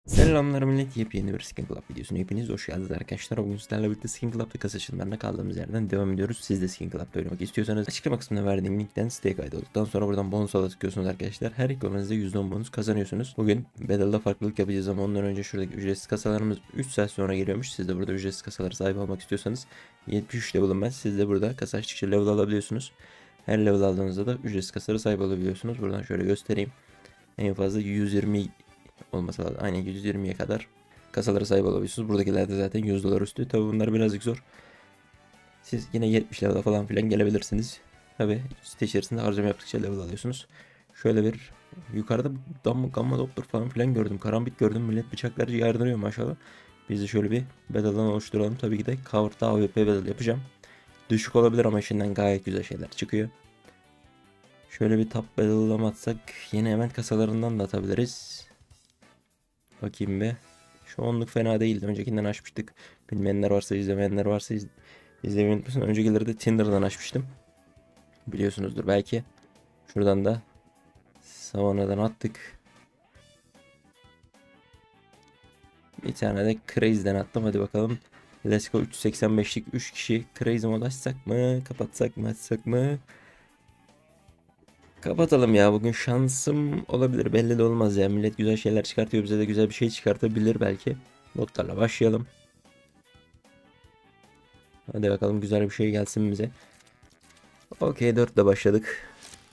Selamlar millet, yepyeni bir Skin Club videosuna hepiniz hoş geldiniz arkadaşlar. Bugün sizlerle birlikte Skin Club'da kasa açılımlarına kaldığımız yerden devam ediyoruz. Siz de Skin Club'da oynamak istiyorsanız açıklama kısmına verdiğim linkten siteye kaydolduktan sonra buradan bonus ala tıklıyorsunuz arkadaşlar. Her yüklemenizde %10 bonus kazanıyorsunuz. Bugün Battle'da farklılık yapacağız ama ondan önce şuradaki ücretsiz kasalarımız 3 saat sonra geliyormuş. Siz de burada ücretsiz kasalara sahip olmak istiyorsanız 73 level'ım ben. Siz de burada kasa açtıkça level alabiliyorsunuz. Her level aldığınızda da ücretsiz kasalara sahip olabiliyorsunuz. Buradan şöyle göstereyim. En fazla 120 olması lazım. Aynen 120'ye kadar kasalara sahip olabiliyorsunuz. Buradakiler de zaten 100 dolar üstü. Tabi bunlar birazcık zor. Siz yine 70 level falan filan gelebilirsiniz. Tabi site içerisinde harcama yaptıkça level alıyorsunuz. Şöyle bir yukarıda gamma doppler falan filan gördüm. Karambit gördüm. Millet bıçakları yardırıyor maşallah. Biz de şöyle bir battle'dan oluşturalım. Tabii ki de cover'da AWP battle yapacağım. Düşük olabilir ama içinden gayet güzel şeyler çıkıyor. Şöyle bir top battle'lama atsak yeni event kasalarından da atabiliriz. Bakayım be. Şu onluk fena değildi. Öncekinden açmıştık. Bilmeyenler varsa, izlemeyenler varsa izlemeyi unutmasın. Öncekileri de Tinder'dan açmıştım. Biliyorsunuzdur belki. Şuradan da Savannah'dan attık. Bir tane de Crazy'den attım. Hadi bakalım. Let's go 385'lik 3 kişi. Crazy mod açsak mı? Kapatsak mı? Açsak mı? Kapatalım ya. Bugün şansım olabilir. Belli de olmaz ya. Millet güzel şeyler çıkartıyor. Bize de güzel bir şey çıkartabilir belki. Botlarla başlayalım. Hadi bakalım güzel bir şey gelsin bize. Okey 4 ile başladık.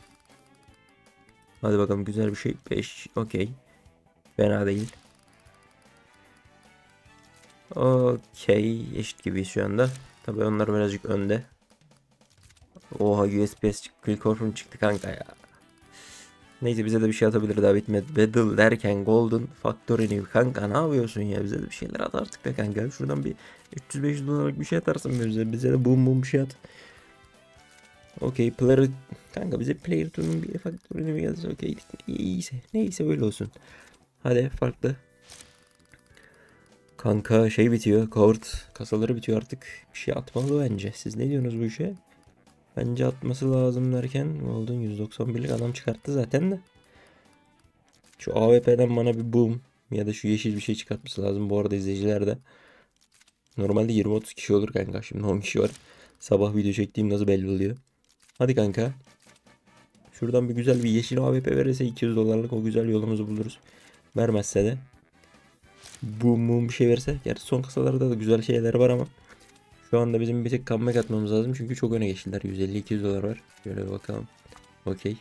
Hadi bakalım güzel bir şey. 5 okey. Fena değil. Okey eşit gibiyiz şu anda. Tabii onlar birazcık önde. Oha USPS Clickform çıktı kanka ya. Neyse bize de bir şey atabilir daha bitmedi. Battle derken Golden Factory New kanka ne yapıyorsun ya, bize de bir şeyler at artık be kanka. Şuradan bir 300-500 dolarlık bir şey atarsın bize de boom bir şey at. Okey player kanka, bize player turunun bir Factory New gelsin okey. Neyse öyle olsun. Hadi farklı. Kanka şey bitiyor. Covered kasaları bitiyor artık. Bir şey atmalı bence. Siz ne diyorsunuz bu işe? Bence atması lazım derken Golden 191'lik adam çıkarttı zaten de. Şu AWP'den bana bir boom ya da şu yeşil bir şey çıkartması lazım. Bu arada izleyiciler de. Normalde 20-30 kişi olur kanka. Şimdi 10 kişi var. Sabah video çektiğim nasıl belli oluyor. Hadi kanka. Şuradan bir güzel bir yeşil AWP verirse 200 dolarlık o güzel yolumuzu buluruz. Vermezse de bu bir şey verse. Gerçi son kasalarda da güzel şeyler var ama şu anda bizim bir tek comeback atmamız lazım. Çünkü çok öne geçtiler. 150-200 dolar var. Şöyle bir bakalım. Okey.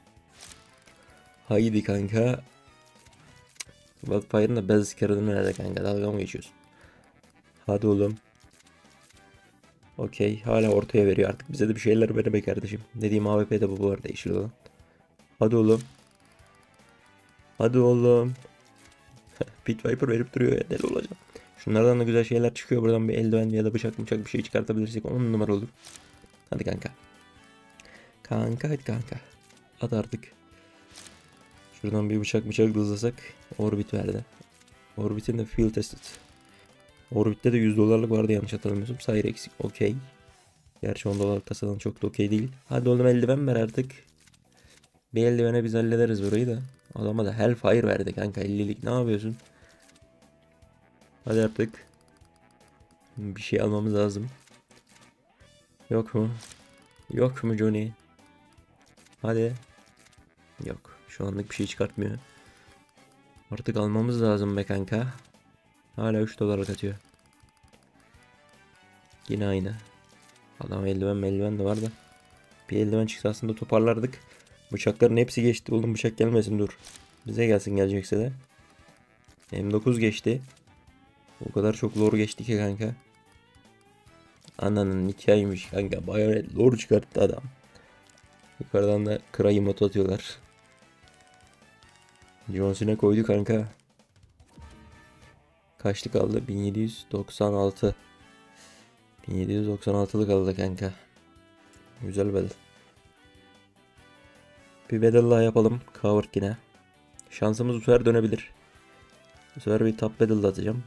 Haydi kanka. Wildfire'ın da bez kırdı nerede kanka? Dalga mı geçiyorsun? Hadi oğlum. Okey. Hala ortaya veriyor artık. Bize de bir şeyler ver be kardeşim. Dediğim AWP de bu arada yeşil olan. Hadi oğlum. Hadi oğlum. Pit Viper verip duruyor ya. Deli olacağım. Şunlardan da güzel şeyler çıkıyor. Buradan bir eldiven ya da bıçak bir şey çıkartabilirsek 10 numara olur. Hadi kanka. Kanka hadi kanka. At artık. Şuradan bir bıçak hızlasak. Orbit verdi. Orbit'in de field tested. Orbit'te de 100 dolarlık vardı yanlış hatırlamıyorsam. Sayır eksik. Okey. Gerçi 10 dolarlık kasadan çok da okey değil. Hadi oğlum eldiven ver artık. Bir eldivene biz hallederiz burayı da. Adama da Hellfire verdi kanka 50'lik. Ne yapıyorsun? Hadi artık. Bir şey almamız lazım. Yok mu? Yok mu Johnny? Hadi. Yok. Şu anlık bir şey çıkartmıyor. Artık almamız lazım be kanka. Hala 3 dolar atıyor. Yine aynı. Adam eldiven de var da. Bir eldiven çıksa aslında toparlardık. Bıçakların hepsi geçti. Oğlum bıçak gelmesin dur. Bize gelsin gelecekse de. M9 geçti. O kadar çok lore geçti ki kanka. Ananın hikayeymiş kanka. Bayonet lore çıkarttı adam. Yukarıdan da Kray'ı moto atıyorlar. John Cena koydu kanka. Kaçlı kaldı? 1796. 1796'lık kaldı kanka. Güzel battle. Bir battle daha yapalım. Cover yine. Şansımız bu sefer dönebilir. Bu sefer bir top battle atacağım.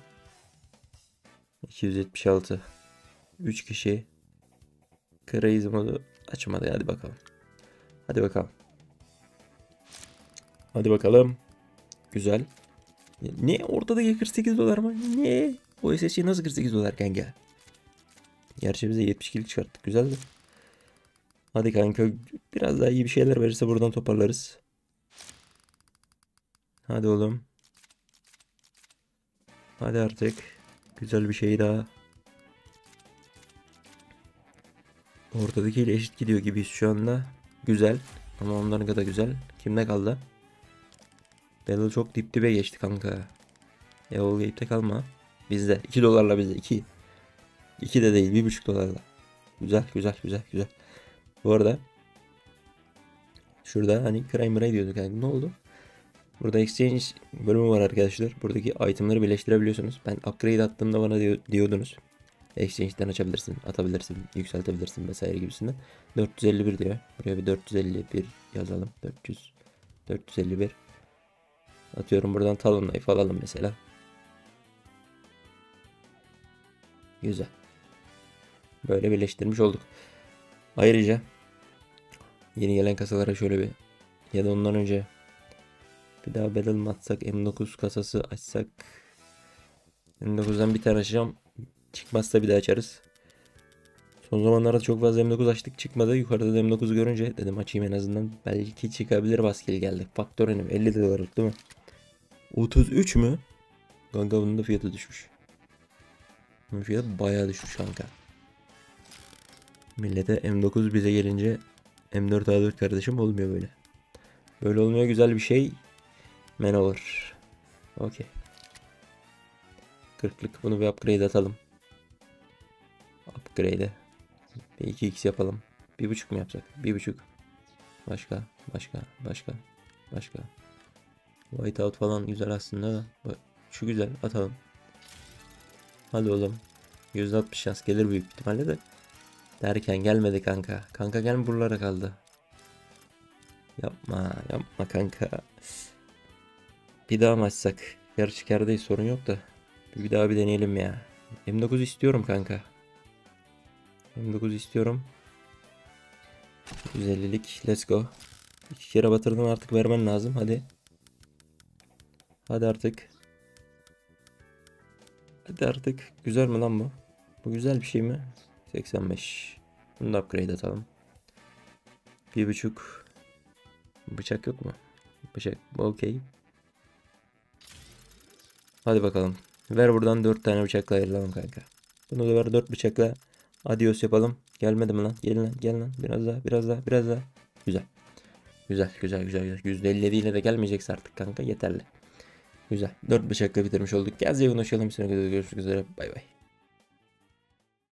276. 3 kişi. Crazy modu açmadı. Hadi bakalım. Hadi bakalım. Hadi bakalım. Güzel. Ne ortadaki 48 dolar mı? Ne? O SSC nasıl 48 dolar kanka? Gerçi bize 72'lik çıkarttık. Güzeldi. Hadi kanka biraz daha iyi bir şeyler verirse buradan toparlarız. Hadi oğlum. Hadi artık. Güzel bir şey daha. Ortadakiyle eşit gidiyor gibiyiz şu anda. Güzel. Ama onların da güzel. Kimde kaldı? Battle çok dip dibe geçti kanka. Yavul Gate'de kalma. Bizde. 2 dolarla bizde. 2. 2 de değil. 1,5 dolarla. Güzel güzel güzel güzel. Bu arada şurada hani Crimer'a diyorduk yani. Ne oldu? Burada exchange bölümü var arkadaşlar. Buradaki itemları birleştirebiliyorsunuz. Ben upgrade attığımda bana diyordunuz. Exchange'den açabilirsin, atabilirsin, yükseltebilirsin vesaire gibisinden. 451 diyor. Buraya bir 451 yazalım. 451. Atıyorum buradan Talon Knife alalım mesela. Güzel. Böyle birleştirmiş olduk. Ayrıca yeni gelen kasalara şöyle bir ya da ondan önce bir daha battle mı atsak, M9 kasası açsak. M9'dan bir tane açacağım. Çıkmazsa bir daha açarız. Son zamanlarda çok fazla M9 açtık, çıkmadı. Yukarıda da M9'u görünce dedim açayım en azından. Belki çıkabilir, baskeli geldi. Faktör önemli. 50 dolarlık değil mi? 33 mü? Kanka bunun da fiyatı düşmüş. Bunun fiyatı bayağı düşmüş kanka. Millete M9 bize gelince M4A4 kardeşim olmuyor böyle. Böyle olmuyor, güzel bir şey. Maneuver. Okey. 40'lık bunu bir upgrade atalım. Upgrade. Bir 2x yapalım. 1,5 mu yapsak? 1,5. Başka. Başka. Whiteout falan güzel aslında da. Şu güzel, atalım. Hadi oğlum. %60 şans gelir büyük ihtimalle de. Derken gelmedi kanka. Kanka gel buralara kaldı. Yapma kanka. Bir daha mı açsak? Gerçi kârdayız, sorun yok da. Bir daha bir deneyelim ya. M9 istiyorum kanka. M9 istiyorum. 150'lik let's go. 2 kere batırdın, artık vermen lazım, hadi. Hadi artık. Hadi artık. Güzel mi lan bu? Bu güzel bir şey mi? 85. Bunu da upgrade atalım. 1,5. Bıçak yok mu? Bıçak. Okey. Hadi bakalım. Ver buradan 4 tane bıçakla ayıralım kanka. Bunu da ver 4 bıçakla. Adios yapalım. Gelmedi mi lan? Gelin lan. Gel lan. Biraz daha. Güzel. Güzel. %50 ile de gelmeyecekse artık kanka yeterli. Güzel. 4 bıçakla bitirmiş olduk. Gel zevkine hoşçakalın. Bir sonraki videoda görüşmek üzere. Bay bay.